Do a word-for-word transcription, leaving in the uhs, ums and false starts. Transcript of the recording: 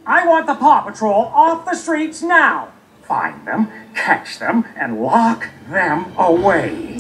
I want the Paw Patrol off the streets now. Find them, catch them, and lock them away.